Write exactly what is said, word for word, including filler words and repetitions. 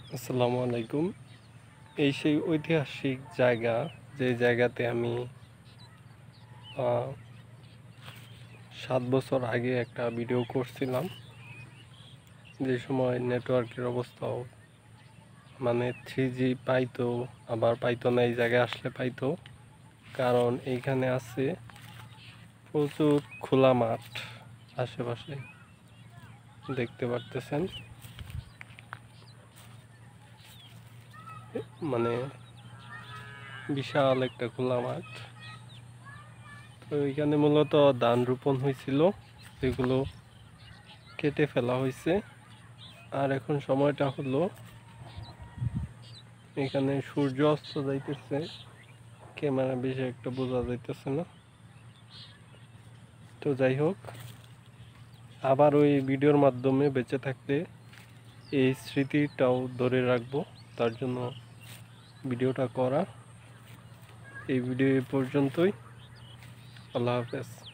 আসসালামু আলাইকুম। এই সেই ঐতিহাসিক জায়গা, যে জায়গাতে আমি আহ, সাত বছর আগে একটা ভিডিও করছিলাম, যে সময় নেটওয়ার্কের অবস্থাও মানে থ্রি জি পাইতো, আবার পাইতো না। এই জায়গায় আসলে পাইতো, কারণ এইখানে আছে প্রচুর খোলা মাঠ। আশেপাশে দেখতে পারতেছেন, মানে বিশাল একটা খোলা মাঠ। তো এখানে মূলত ধান রোপণ হয়েছিল, যেগুলো কেটে ফেলা হয়েছে। আর এখন সময়টা হলো, এখানে সূর্য অস্ত যাইতেছে। ক্যামেরা বেশি একটা বোঝা যাইতেছে না। তো যাই হোক, আবার ওই ভিডিওর মাধ্যমে বেঁচে থাকলে এই স্মৃতিটাও ধরে রাখবো, তার জন্য ভিডিওটা করা। এই ভিডিও এ পর্যন্তই। আল্লাহ হাফেজ।